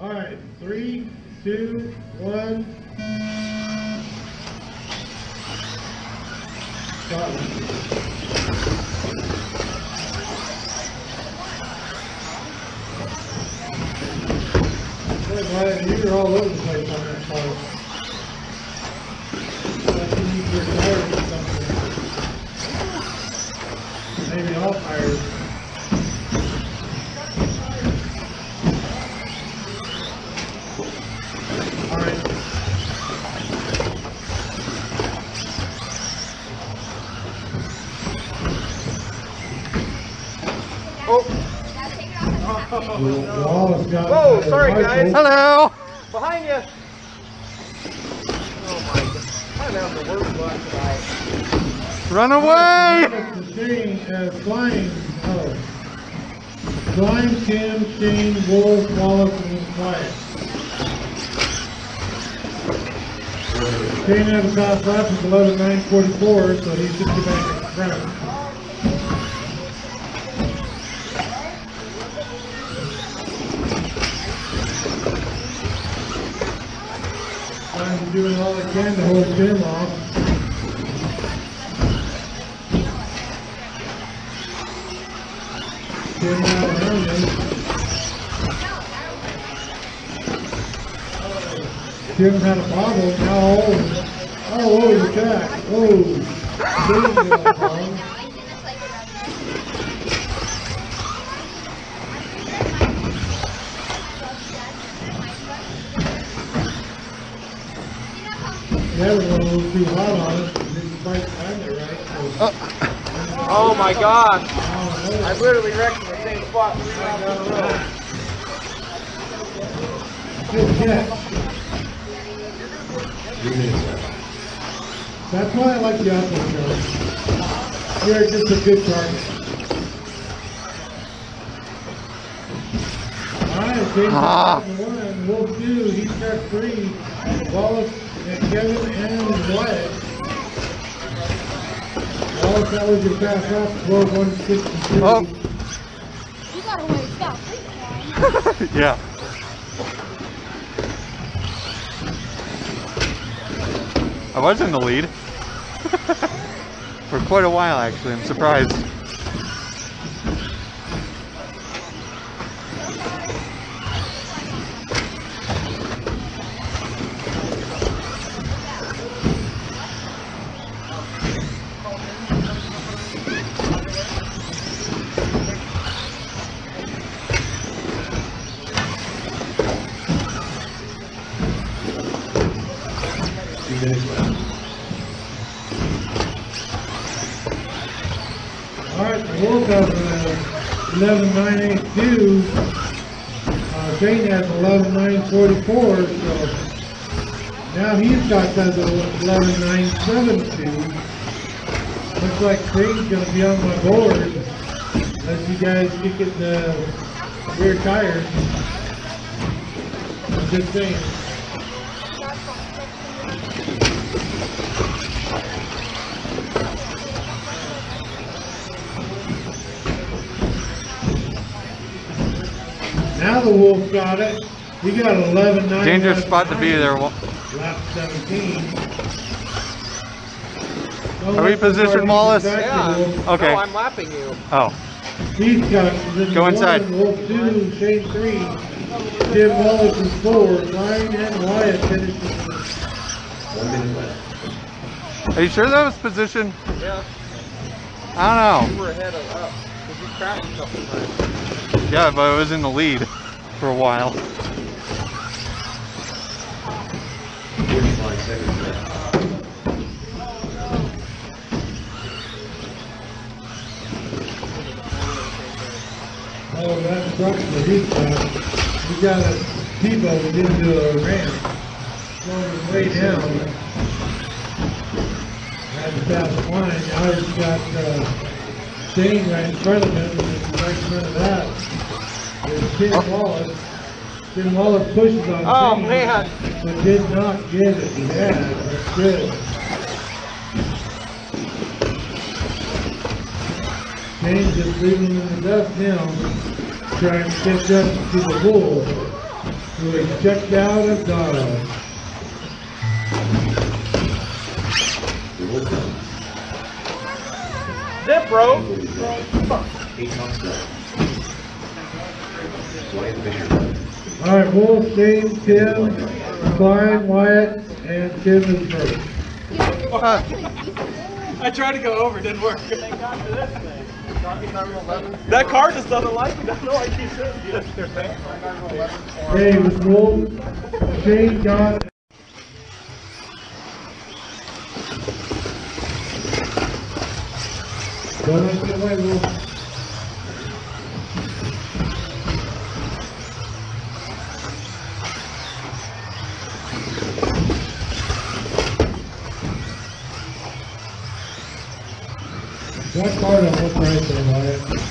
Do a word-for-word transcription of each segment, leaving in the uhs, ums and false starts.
All right, three, two, one. Start. Right, you're all over the place on that part. Like you need your tires or something. Maybe all tires. Alright. Oh! Whoa, sorry guys. Hello. Behind you. Oh my god. I'm having the worst luck tonight. Run away. The Shane as Flying. Oh. Flying, Tim, Shane, Wolf, Wallace, and Quiet. Shane has a top lap of eleven nine forty-four, so he should get back in front. I'm doing all I can to hold Tim off. Tim out around him. Tim had a problem. Now all all over the track. Oh, Tim got a problem. That was a little too hot on it. Didn't quite time it right. So. Oh. Oh my gosh. I literally wrecked in the same spot three rounds in a row. Good catch. That's why I like the outdoor show. You're just a good target. Alright, James Ah. one, Wolf two, he's got three. Wallace and Kevin and Wyatt. Wallace, that was your fast lap, twelve one sixty-two. Oh. You gotta wait, stop. Yeah. I was in the lead for quite a while, actually. I'm surprised. Alright, the Wolf has uh, eleven nine eighty-two. Uh, Shane has eleven nine forty-four, so now he's got that eleven nine seventy-two. Looks like Shane's going to be on my board as you guys kick it the rear tires. Good thing. Now the Wolf got it. He got eleven nine. Dangerous spot to be there. Lap seventeen. Don't Are we positioned, Wallace? Yeah. Okay. No, I'm lapping you. Oh. He's got position Go inside. one, Wolf two, Shane three, Tim Wallace is four, Ryan and Wyatt finished with one minute left. Are you sure that was position? Yeah. I don't know. You were ahead of us. Because you crashed a couple times. Yeah, but I was in the lead for a while. forty-five seconds left. Oh, that truck's the heat trap. We got a T-boat into a ramp. Going way down. Had to pass the line. Now he's got uh, Shane right in front of him, and right in front of that. There's Tim Wallace. Tim Wallace pushes on Oh, Shane, man. but did not get it. Yeah, that's good. Shane's just leaving him in the dust now, trying to catch up to the bull. So he checked out of Donna. Zip, bro. Eight months left. Wyatt Fisher. All right, Wolf, James, Tim, Klein, Wyatt, and Tim is first. I tried to go over, it didn't work. That car just doesn't like me. That's no idea. Okay, it was Wolf, Shane, John. Don't let it away, Wolf. That card on what's right there, Wyatt.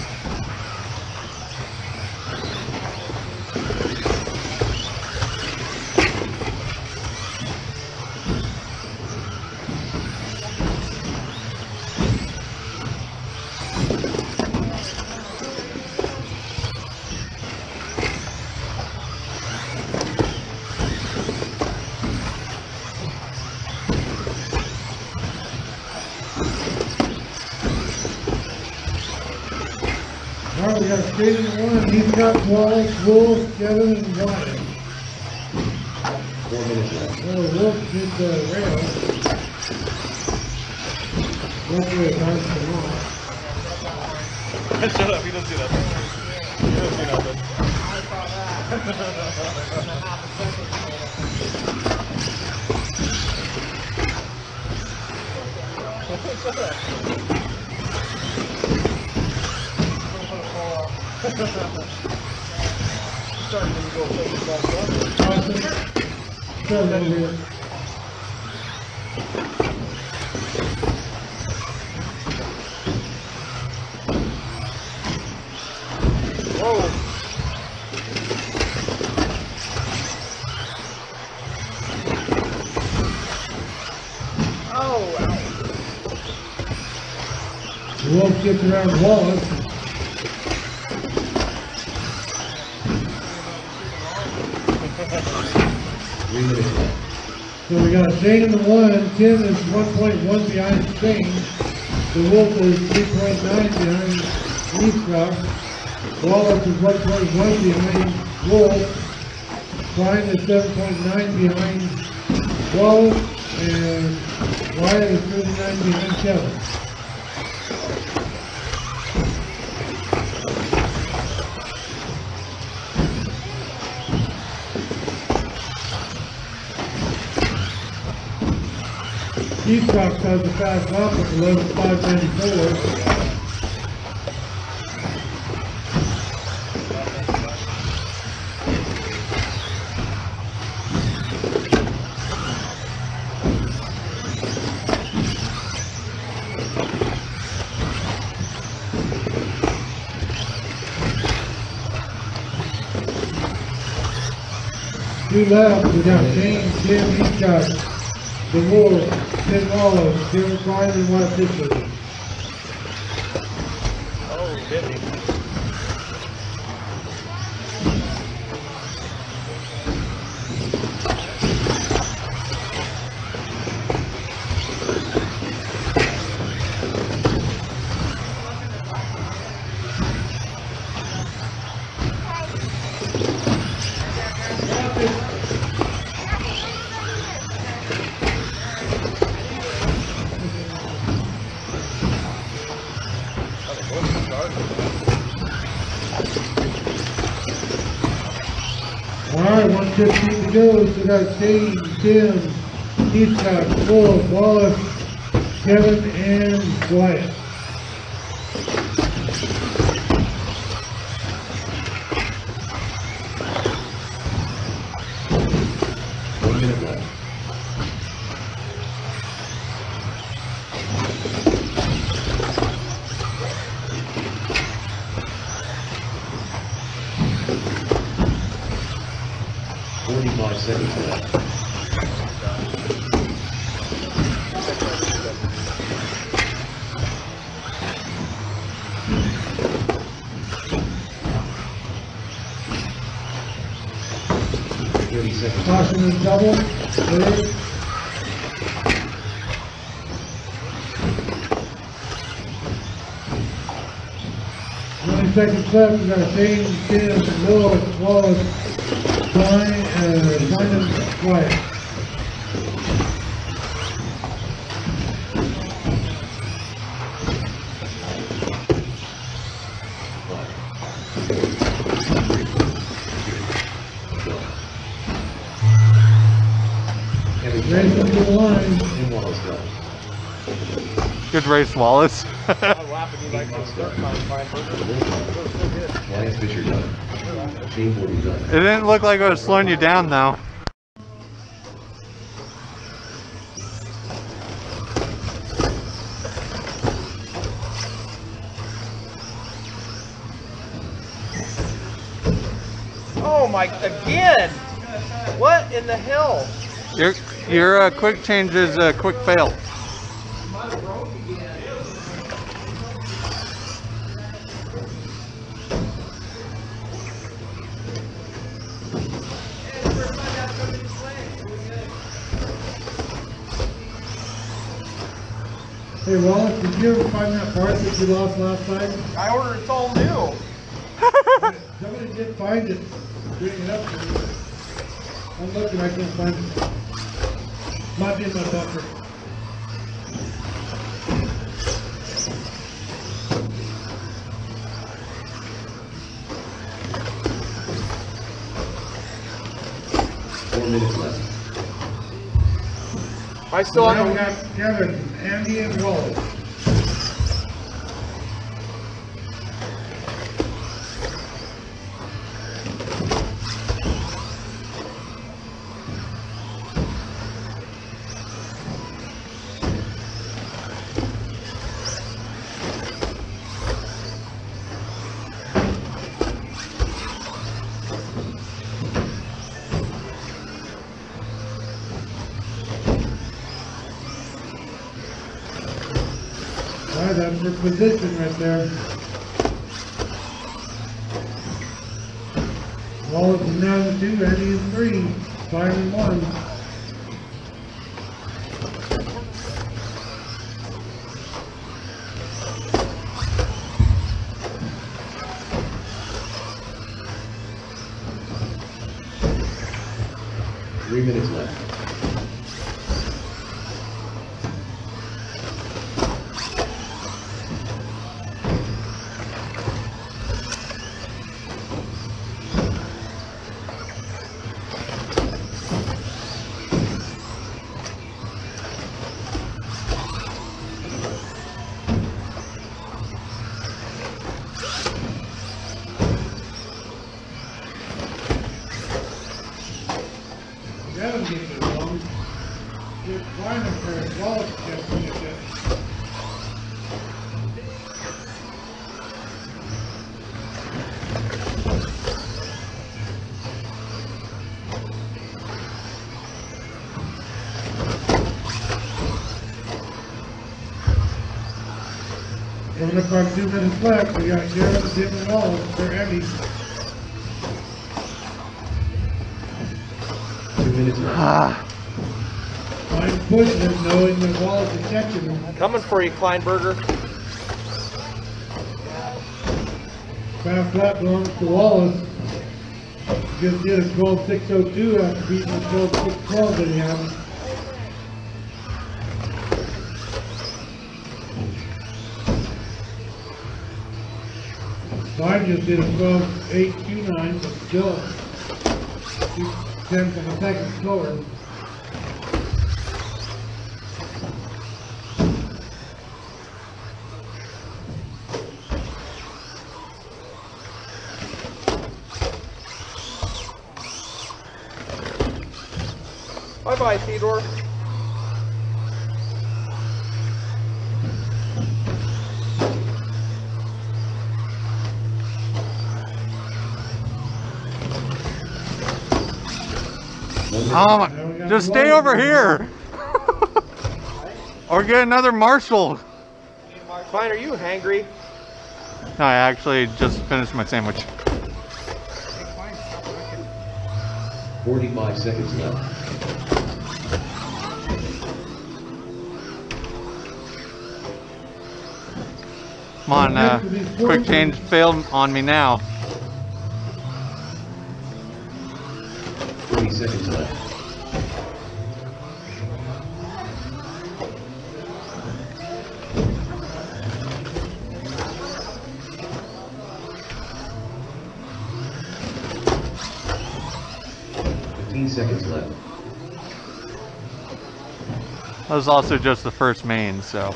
All right, we got a straight in one. He's got Wallace, Wolf, Kevin, and Wyatt. Four minutes left. Oh, Wolf did the rail. Hopefully it nice and long. Shut up, he doesn't do that. He doesn't do nothing. Shut up. Starting to go play the ball. Awesome. Come over here. Whoa. Oh, wow. Wolf gets around Wallace. Three minutes left. So we got Shane in the one, Tim is one point one behind Shane. The Wolf is three point nine behind Eastcock. Wallace is one point one behind Wolf. Klein is seven point nine behind Wallace. And Wyatt is thirty-nine behind Kevin. Eastcock has a fast lap of eleven five ninety-four. Two left, we got Shane, Tim, Eastcock, the Wolf, Tim Wallace, Tim Klein, and Wyatt Fisher. Oh, hit me. Alright, one fifteen to go. So we got Shane, Tim, Eastcock, Wolf, Wallace, Kevin, and Wyatt. One minute left. Forty-five seconds left. thirty seconds. Caution is double. Third. twenty seconds left. We got Shane, Tim, Lewis, Wallace, Klein, and Simon White. Race up to the line. Tim Wallace go. Good race, Wallace. I was laughing you like this dirt time, fine burger. It was so good. Lance Fisher done. Shane forty done. It didn't look like it was slowing you down, though. Oh my, again! What in the hell? Your your uh, quick change is a quick fail. Hey Wallace, did you ever find that part that you lost last time? I ordered it's all new. Somebody did find it. Bring it up to me. I'm looking, I can't find it. Not in my buffer. Four minutes left. I still Now we have got Kevin, Andy, and Wallace. Alright, that's your position right there. Wallace is now in two, Andy is three, five and one. Three minutes left. Kevin gets it wrong. Just find him for his Wallace gets it. Coming up on two minutes left, we got Kevin, Tim, and Wallace for Andy. Two minutes left. Ah, I'm pushing it, knowing that Wallace is catching him. coming for you, Kleinberger. Fast lap belongs to Wallace. Just did a twelve six oh two after beating the twelve six twelve that he had. Klein just did a twelve eight two nine, but still two tenths of a second slower. Bye-bye, Theodore. oh my, just stay over here. Or get another Marshall. Klein, are you hangry? No, I actually just finished my sandwich. Forty-five seconds left. Come on, uh, quick change failed on me now. Twenty seconds left. Fifteen seconds left. That was also just the first main, so.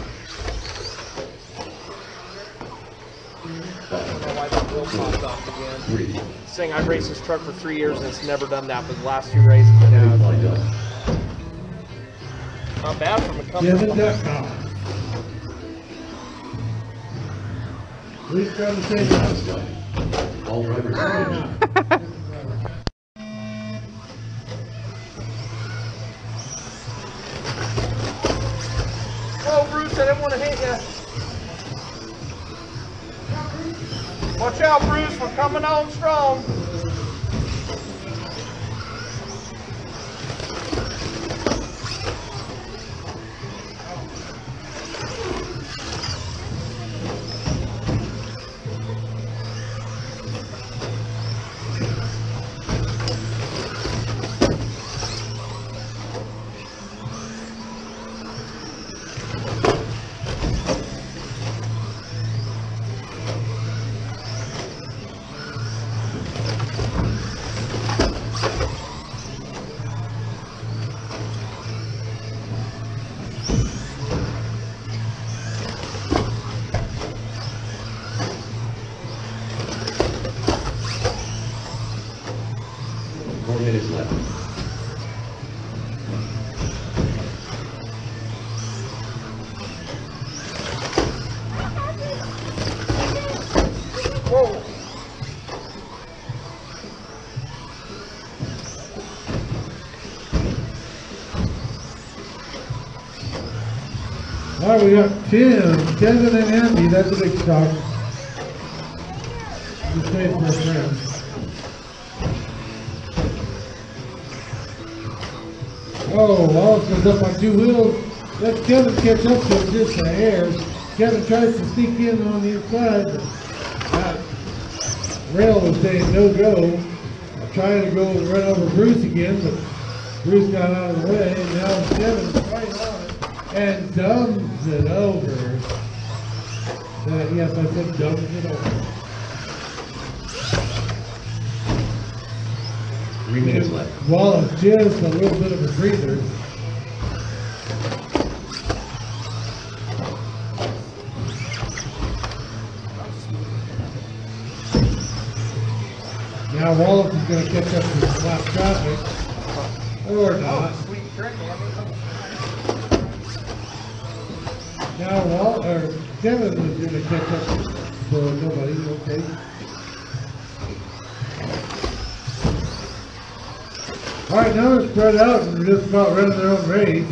I don't know why that wheel popped off again. Three. Saying I've raced this truck for three years and it's never done that, but the last two races it has. Lined up. Not bad from a company. Kevin dot com. Please try to say that. Last lap. All drivers are finished. Whoa, Bruce, I didn't want to hit you. Watch out, Bruce, we're coming on strong. Four minutes left. Whoa. All right, we got Tim, Kevin, and Andy. That's a big stock. You stayed for a friend. Oh, Wallace up on two wheels. Let Kevin catch up to him just a hair. Kevin tries to sneak in on the inside. But that rail was saying no go. I'm trying to go run over Bruce again, but Bruce got out of the way. And now Kevin's right on it and dumps it over. Uh, yes, I said dumps it over. Three minutes left. Wallace just a little bit of a breather. Now Wallace is going to catch up to the lap traffic, or not. Sweet trick, Andy. Now Wal or Kevin is going to catch up to nobody. Okay. All right, now they're spread out and we're just about running their own race.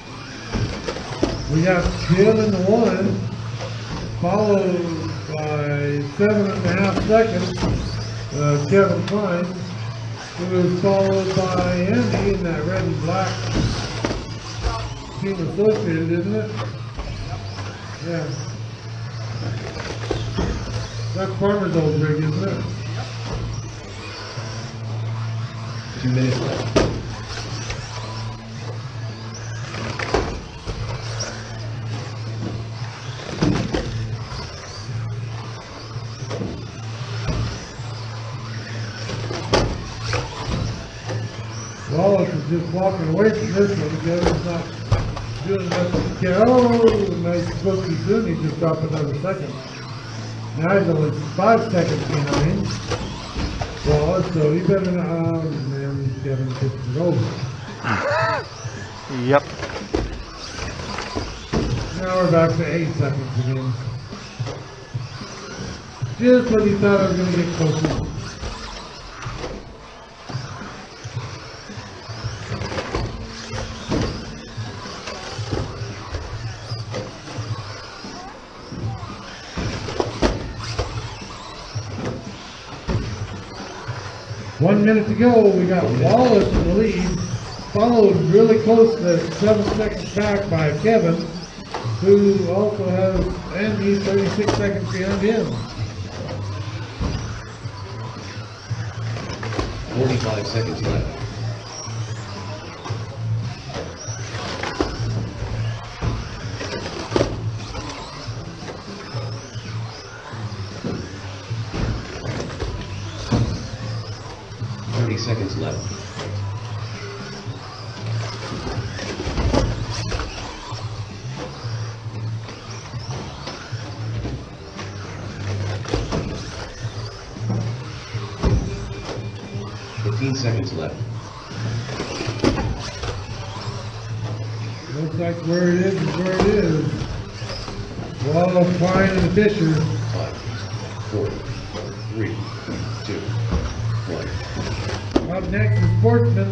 We got Jim in the one, followed by seven and a half seconds, uh, Kevin Klein, who was followed by Andy in that red and black Team Associated, isn't it? Yeah. That's Farmer's old rig, isn't it? Two minutes left. Wallace is just walking away from this one. Kevin's not doing nothing. Oh, nice supposed to be soon. He just dropped another second. Now he's only five seconds behind Wallace, so he better not. Oh, man, Kevin tips it over. Yep. Now we're back to eight seconds again. Just when he thought I was going to get closer. One minute to go. We got Wallace in the lead, followed really close to seven seconds back by Kevin, who also has, and he's thirty-six seconds behind him. Forty-five seconds left. Thirty seconds left. Fifteen seconds left. Looks like where it is is where it is. Wallace, Klein, and Fisher. Five, four, three, two, one. Up next is Sportsman.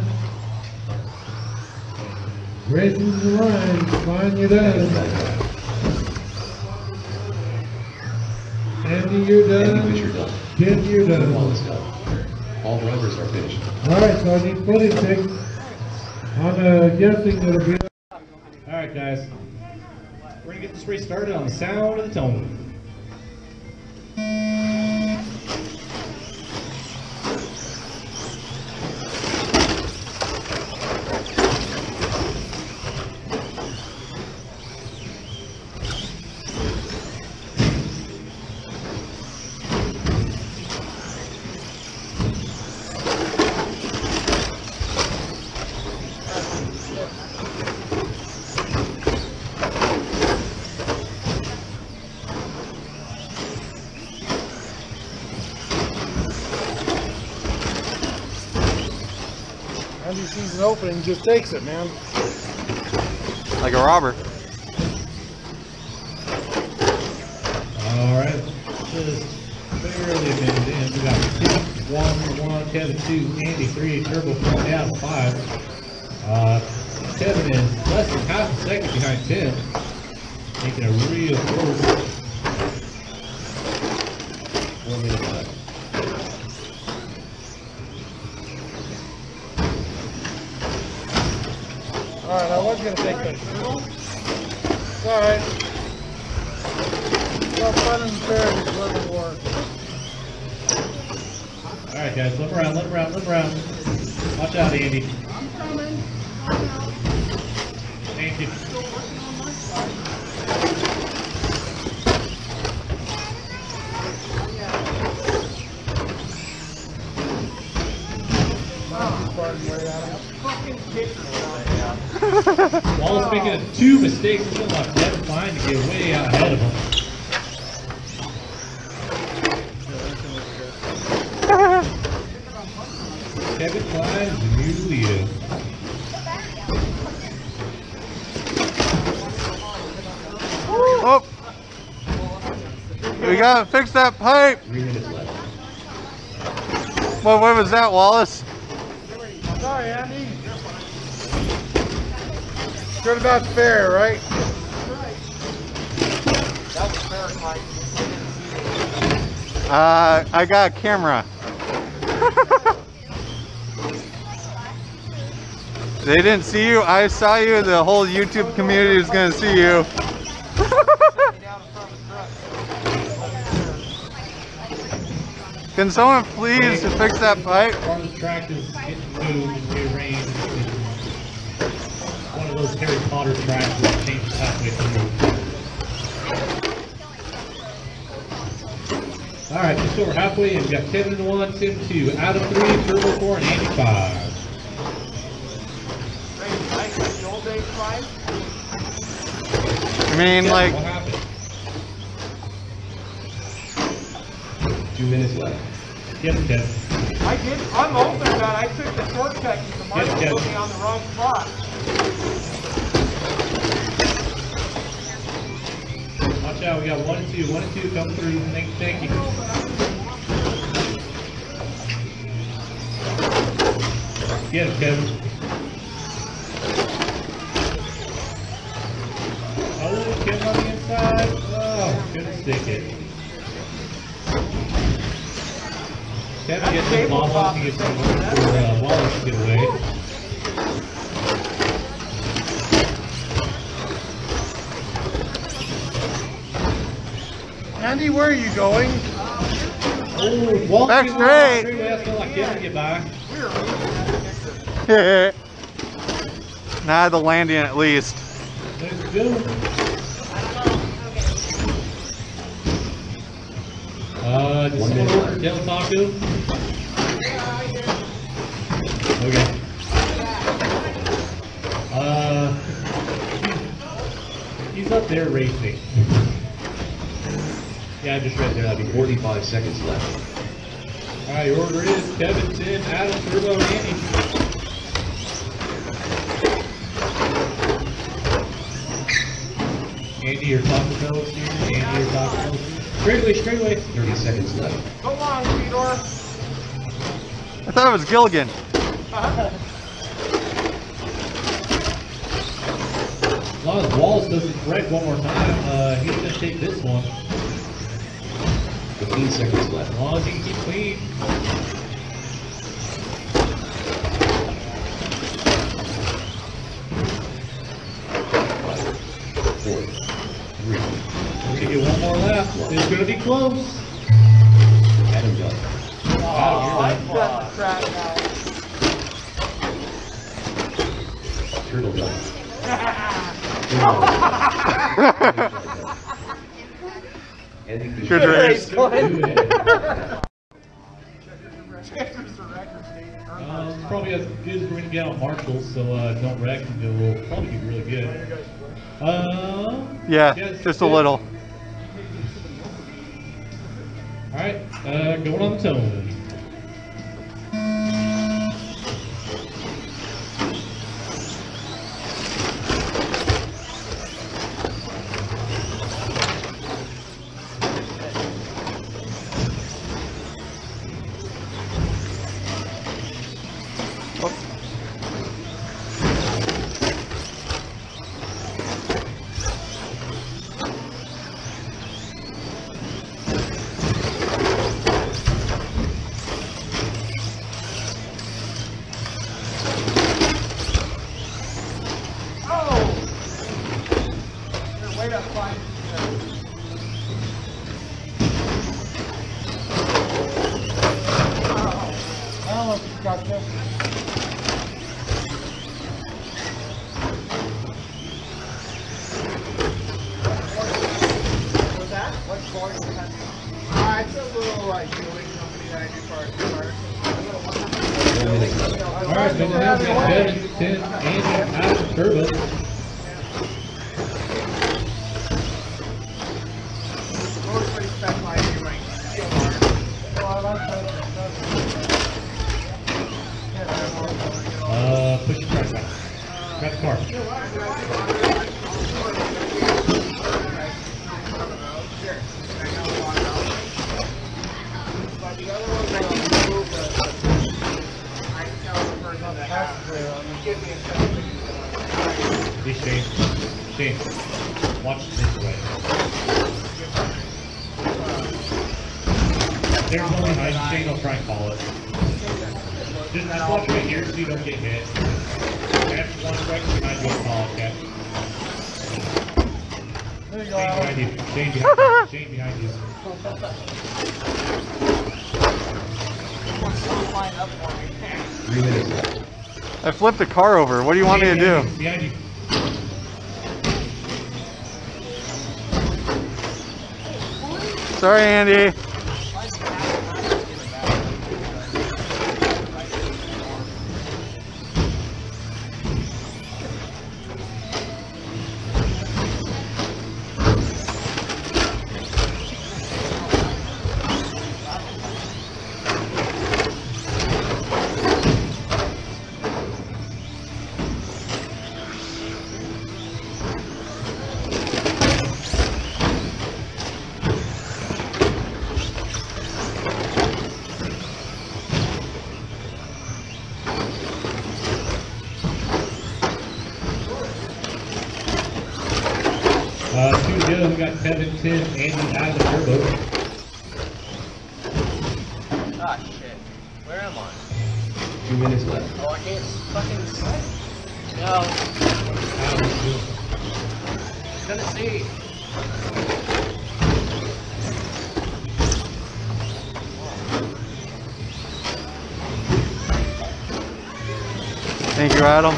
Racing the line. Klein, you're done. Andy, you're done. Andy Fisher done. Tim, you're done. Wallace done. All drivers are finished. Alright, so I need footage picked. I'm uh, guessing it'll be. Alright guys, we're going to get this race started on the sound of the tone. Andy sees an opening, just takes it, man. Like a robber. Alright, just barely a minute in. We got Tim, one, one, Kevin, two, Andy, three, Turbo, four, down, five. Uh, Kevin is less than half a second behind Tim, making a real close. Four minutes left. Alright, I was going to take that. It's alright. It's all fun and fair in this little war. Alright guys, look around, look around, look around. Watch out, Andy. I'm coming. Thank you. Wallace making two mistakes in the left, never fine to get way out ahead of him. Kevin Klein is the new leader. Oh! We gotta fix that pipe! Three minutes left. What, what was that, Wallace? Sorry, Andy. Good about fair, right? That was fair, Mike. Uh, I got a camera. They didn't see you, I saw you, the whole YouTube community is gonna see you. Can someone please fix that pipe? Part of the track is getting moved and rearranged. One of those Harry Potter tracks that changes halfway through. Alright, just over halfway in. We've got Kevin in one, Tim two, Adam three, Turbo four, and Andy five. I mean, like, What happened? Two minutes left. Kevin, Kevin. I did, I'm open that. I took the shortcut because the mic Yes, was Kevin. looking on the wrong spot. Watch out, we got one and two, one and two come through. Thank, thank you. Get him, Kevin. Oh, Kevin on the inside. Oh, couldn't stick it. Kevin gets the ball off, he gets some work for uh, Wallace to get away. Andy, where are you going? Oh, Wallace Back gets straight. straight away. I feel like Kevin get by. Nah, the landing at least. Let's go. Uh, does someone order Del Taco? Okay. Uh, he's up there racing. Yeah, just right there. That'd be forty. forty-five seconds left. All right, your order is Kevin, Tim, Adam, Turbo, and Andy. Andy, your Taco Bells here. Andy, your Taco Bells here. Straight away, straight away. thirty seconds left. Go on, Fedor. I thought it was Gilligan. As long as Wallace doesn't correct one more time, uh, he's going to take this one. fifteen seconds left. As long as he can keep clean. Five, four, three, We can get one more lap. It's going to be close. Adam done. Adam, you're done. Crap now. Turtle done. Andy, Good race. Um, probably as good as we're going to get on Marshalls, so uh, don't wreck, and we'll probably be really good. Uh, Yeah, yes, just a good. little. Alright, uh, going on the tone. Uh, it's a little like building company that I do for our One minute left. Alright, so now we got Devin, Tim, Andy, Adam, Turbo. Road pretty specialized in like steel wire. Uh, push your cars out. Grab the car. But the other ones I can move, but I can tell the person that has to give me a second. Hey, Shane. Shane, watch this way. There's one behind you, Shane, I'll try and call it. Just, just watch right here so you don't get hit. After one strike behind you, I'll call it, okay? There you Shane behind you. Shane behind you. Shane behind you. Line up for me. Three minutes left. I flipped the car over. What do you want me to do? Behind you. Sorry, Andy. Uh, two to go. We got Kevin, Tim, Andy, Adam, Turbo. Ah, shit. Two minutes left. Oh, I can't fucking say. No. Couldn't see. Thank you, Adam.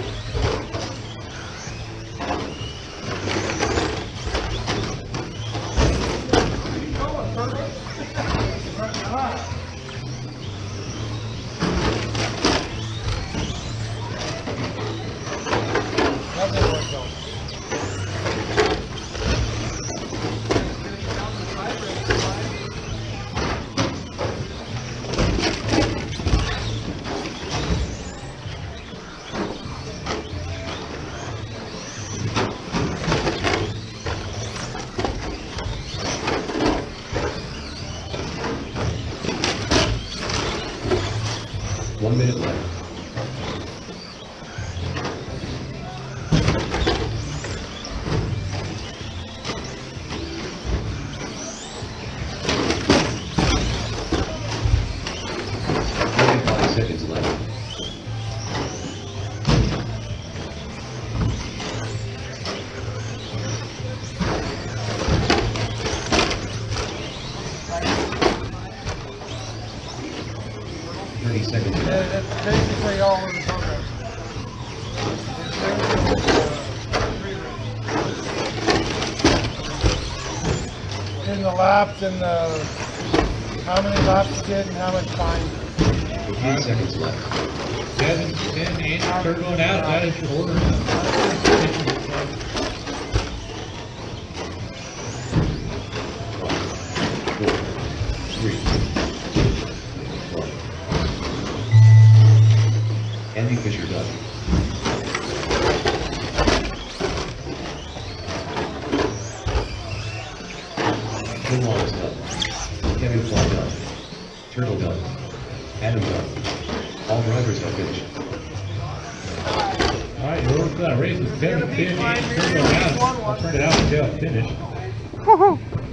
One minute left. Thirty-five seconds left. Thirty seconds left. Yeah, that's basically all in the program. In the laps and the, how many laps you did and how much time. Fifteen seconds left. Seven, ten, and turboing out. That is your order. Four, three, two, one. Andy Fisher done. Tim Wallace done. Kevin Fly done. Turtle done. Adam done. All drivers are finished. All right, your order for that race is seven, ten, and turboing out. I'll print it out until it's finished.